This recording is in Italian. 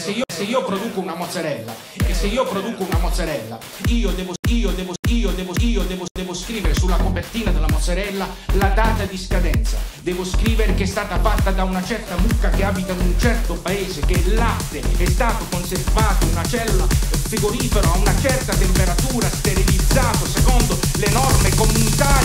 se io produco una mozzarella, io devo scrivere sulla copertina della mozzarella la data di scadenza, devo scrivere che è stata fatta da una certa mucca che abita in un certo paese, che il latte è stato conservato in una cella frigorifero a una certa temperatura, sterilizzato secondo le norme comunitarie